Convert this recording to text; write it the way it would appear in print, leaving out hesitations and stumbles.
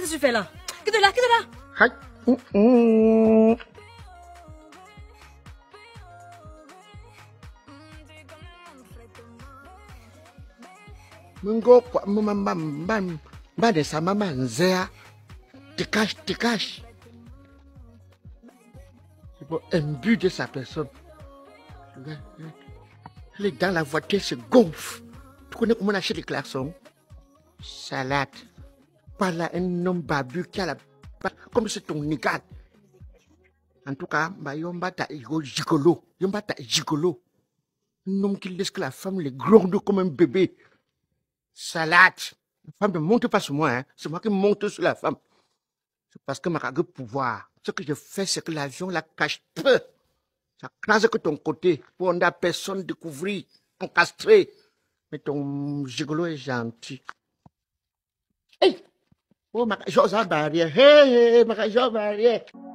que tu fais là? Quitte là, quitte là. Aïe. Mungo kwa mama de sa maman nzea. Te cache, te cache. C'est pour un but de sa personne. Elle est dans la voiture, se gonfle. Tu connais comment on achète les klaxons? Salade. Par là, un homme barbu qui a la... Comme c'est ton nigad. En tout cas, yomba ta gigolo. Yomba ta gigolo. Un homme qui laisse que la femme les gronde comme un bébé. Salade. La femme ne monte pas sur moi, hein. C'est moi qui monte sur la femme. C'est parce que ma règle pouvoir. Ce que je fais, c'est que l'avion la cache peu. Ça crase que ton côté. Pour ne personne découvrir. Encastré. Mais ton gigolo est gentil. Hey! Oh, ma j'ose barrière. Hey, ma j'ose barrière.